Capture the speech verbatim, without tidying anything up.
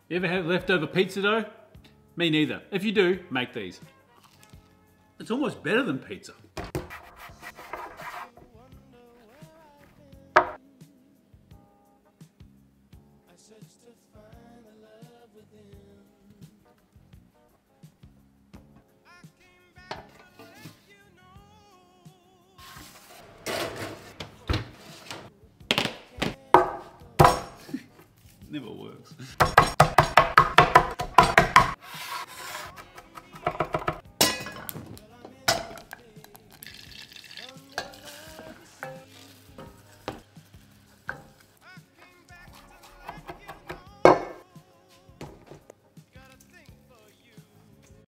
You ever had leftover pizza dough? Me neither. If you do, make these. It's almost better than pizza. Never works.